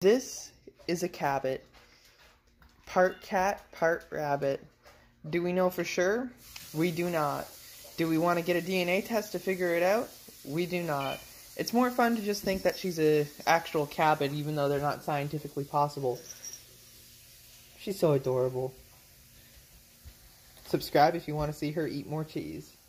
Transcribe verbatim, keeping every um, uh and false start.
This is a Cabbit. Part cat, part rabbit. Do we know for sure? We do not. Do we want to get a D N A test to figure it out? We do not. It's more fun to just think that she's an actual Cabbit, even though they're not scientifically possible. She's so adorable. Subscribe if you want to see her eat more cheese.